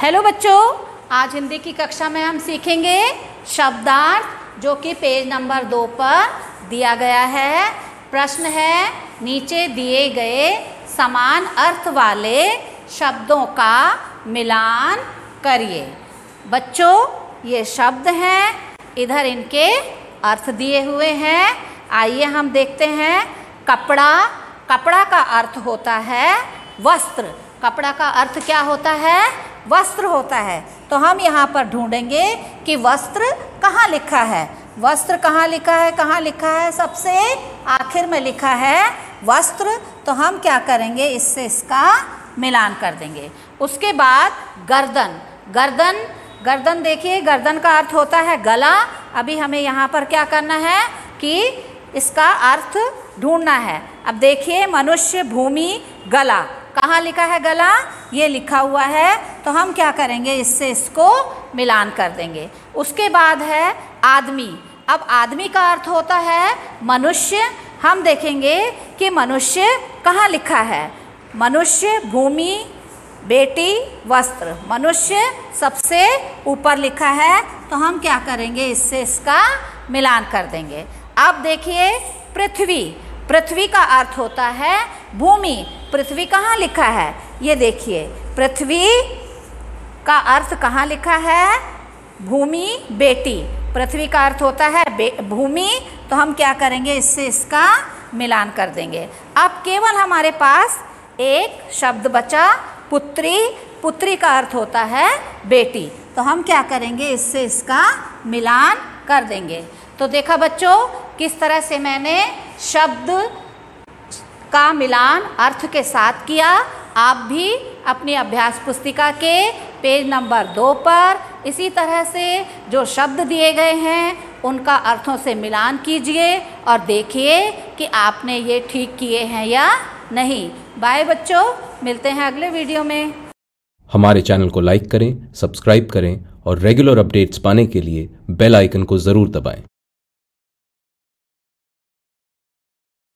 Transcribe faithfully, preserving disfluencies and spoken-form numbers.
Hello बच्चों, आज हिंदी की कक्षा में हम सीखेंगे शब्दार्थ, जो कि पेज नंबर दो पर दिया गया है। प्रश्न है, नीचे दिए गए समान अर्थ वाले शब्दों का मिलान करिए। बच्चों, ये शब्द हैं, इधर इनके अर्थ दिए हुए हैं। आइए हम देखते हैं। कपड़ा, कपड़ा का अर्थ होता है वस्त्र। कपड़ा का अर्थ क्या होता है? वस्त्र होता है। तो हम यहाँ पर ढूंढेंगे कि वस्त्र कहाँ लिखा है। वस्त्र कहाँ लिखा है? कहाँ लिखा है? सबसे आखिर में लिखा है वस्त्र। तो हम क्या करेंगे, इससे इसका मिलान कर देंगे। उसके बाद गर्दन, गर्दन गर्दन देखिए, गर्दन का अर्थ होता है गला। अभी हमें यहाँ पर क्या करना है कि इसका अर्थ ढूंढना है। अब देखिए, मनुष्य, भूमि, गला, कहाँ लिखा है गला? ये लिखा हुआ है। तो हम क्या करेंगे, इससे इसको मिलान कर देंगे। उसके बाद है आदमी। अब आदमी का अर्थ होता है मनुष्य। हम देखेंगे कि मनुष्य कहाँ लिखा है। मनुष्य, भूमि, बेटी, वस्त्र। मनुष्य सबसे ऊपर लिखा है। तो हम क्या करेंगे, इससे इसका मिलान कर देंगे। अब देखिए पृथ्वी। पृथ्वी का अर्थ होता है भूमि। पृथ्वी कहाँ लिखा है? ये देखिए, पृथ्वी का अर्थ कहाँ लिखा है? भूमि, बेटी। पृथ्वी का अर्थ होता है भूमि। तो हम क्या करेंगे, इससे इसका मिलान कर देंगे। अब केवल हमारे पास एक शब्द बचा, पुत्री। पुत्री का अर्थ होता है बेटी। तो हम क्या करेंगे, इससे इसका मिलान कर देंगे। तो देखा बच्चों, किस तरह से मैंने शब्द का मिलान अर्थ के साथ किया। आप भी अपनी अभ्यास पुस्तिका के पेज नंबर दो पर इसी तरह से जो शब्द दिए गए हैं उनका अर्थों से मिलान कीजिए और देखिए कि आपने ये ठीक किए हैं या नहीं। बाय बच्चों, मिलते हैं अगले वीडियो में। हमारे चैनल को लाइक करें, सब्सक्राइब करें और रेगुलर अपडेट्स पाने के लिए बेल आइकन को ज़रूर दबाएं।